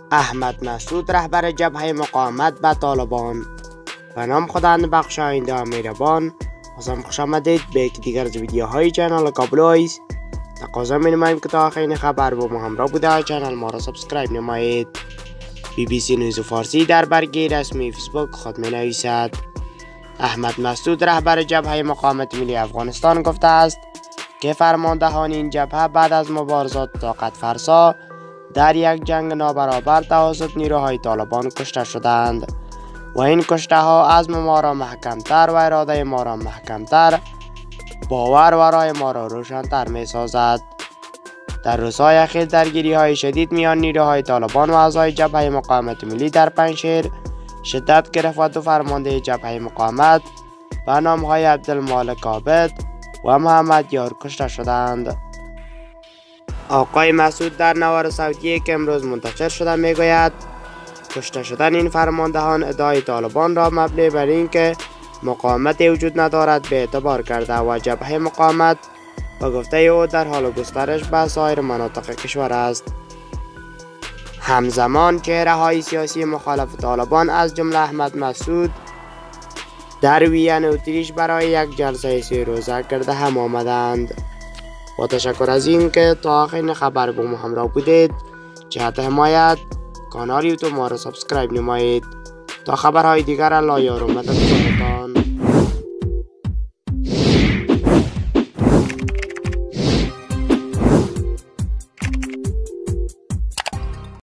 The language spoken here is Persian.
احمد مسعود رهبر جبهه مقاومت به طالبان. به نام خداوند بخشاینده و مهربان. بازم خوش آمدید به یکی دیگر از ویدیوهای چنل کابل وایس. تقاضا می‌نماییم که تا آخرین خبر با ما همراه بوده چنل ما را سابسکرایب نمایید. BBC نیوز فارسی در برگه رسمی فیسبوک خود می‌نویسد احمد مسعود رهبر جبهه مقاومت ملی افغانستان گفته است که فرماندهان این جبهه بعد از مبارزات طاقت فرسا در یک جنگ نابرابر توسط نیروهای طالبان کشته شدند و این کشته ها عزم ما را محکمتر و اراده ما را محکمتر، باور و رای ما را روشنتر می سازد. در روزهای اخیر درگیری های شدید میان نیروهای طالبان و اعضای جبهه مقاومت ملی در پنجشیر شدت گرفت و دو فرمانده جبهه مقاومت به نام های عبدالمالک عابد و محمد یار کشته شدند. آقای مسعود در نوار صوتی که امروز منتشر شده میگوید کشته شدن این فرماندهان ادعای طالبان را مبنی بر اینکه مقاومتی وجود ندارد به اعتبار کرده و جبهه مقاومت و گفته او در حال گسترش به سایر مناطق کشور است. همزمان چهره‌های سیاسی مخالف طالبان از جمله احمد مسعود در وین اتریش برای یک جلسه 3 روزه کرده هم آمدند. با تشکر از این که تا آخرین خبر با ما همراه بودید. جهت حمایت کانال یوتیوب ما را سابسکرایب نمایید تا خبرهای دیگر الله یار و مدد